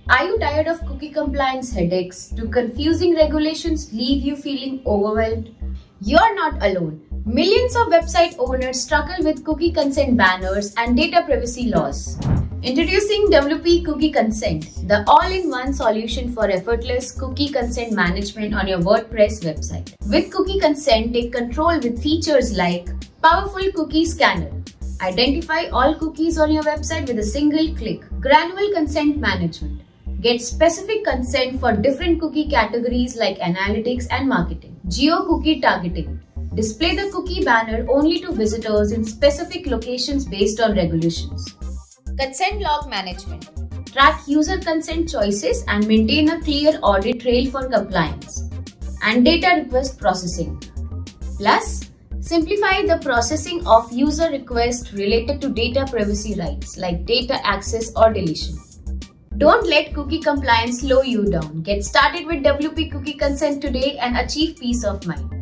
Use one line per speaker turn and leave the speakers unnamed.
Are you tired of cookie compliance headaches? Do confusing regulations leave you feeling overwhelmed? You're not alone. Millions of website owners struggle with cookie consent banners and data privacy laws. Introducing WP Cookie Consent, the all-in-one solution for effortless cookie consent management on your WordPress website. With Cookie Consent, take control with features like Powerful Cookie Scanner. Identify all cookies on your website with a single click. Granular Consent Management. Get specific consent for different cookie categories like analytics and marketing. Geo-cookie targeting. Display the cookie banner only to visitors in specific locations based on regulations. Consent log management. Track user consent choices and maintain a clear audit trail for compliance. And data request processing. Plus, simplify the processing of user requests related to data privacy rights like data access or deletion. Don't let cookie compliance slow you down. Get started with WP Cookie Consent today and achieve peace of mind.